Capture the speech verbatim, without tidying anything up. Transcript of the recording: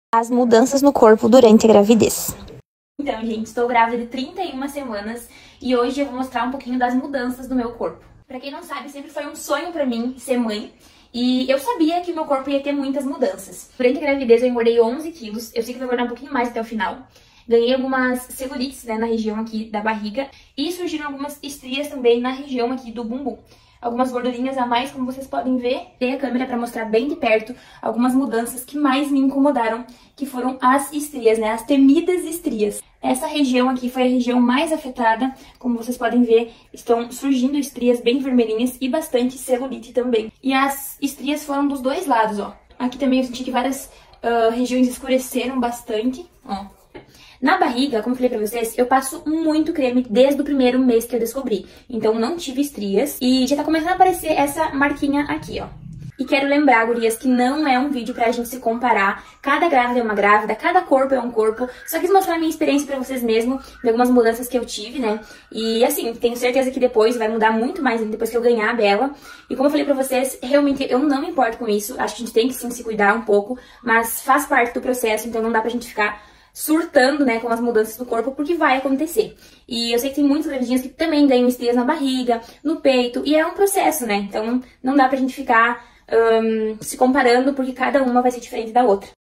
As mudanças no corpo durante a gravidez. Então, gente, estou grávida de trinta e uma semanas e hoje eu vou mostrar um pouquinho das mudanças do meu corpo. Pra quem não sabe, sempre foi um sonho pra mim ser mãe e eu sabia que o meu corpo ia ter muitas mudanças. Durante a gravidez eu engordei onze quilos, eu sei que vou engordar um pouquinho mais até o final. Ganhei algumas celulites, né, na região aqui da barriga e surgiram algumas estrias também na região aqui do bumbum. Algumas gordurinhas a mais, como vocês podem ver. Dei a câmera para mostrar bem de perto algumas mudanças que mais me incomodaram, que foram as estrias, né? As temidas estrias. Essa região aqui foi a região mais afetada. Como vocês podem ver, estão surgindo estrias bem vermelhinhas e bastante celulite também. E as estrias foram dos dois lados, ó. Aqui também eu senti que várias uh, regiões escureceram bastante, ó. Na barriga, como eu falei pra vocês, eu passo muito creme desde o primeiro mês que eu descobri. Então não tive estrias e já tá começando a aparecer essa marquinha aqui, ó. E quero lembrar, gurias, que não é um vídeo pra gente se comparar. Cada grávida é uma grávida, cada corpo é um corpo. Só quis mostrar a minha experiência pra vocês mesmo, de algumas mudanças que eu tive, né? E assim, tenho certeza que depois vai mudar muito mais depois que eu ganhar a Bela. E como eu falei pra vocês, realmente eu não me importo com isso. Acho que a gente tem que sim se cuidar um pouco, mas faz parte do processo, então não dá pra gente ficar surtando, né, com as mudanças do corpo, porque vai acontecer. E eu sei que tem muitas gravidinhas que também ganham estrias na barriga, no peito, e é um processo, né? Então não dá pra gente ficar um, se comparando, porque cada uma vai ser diferente da outra.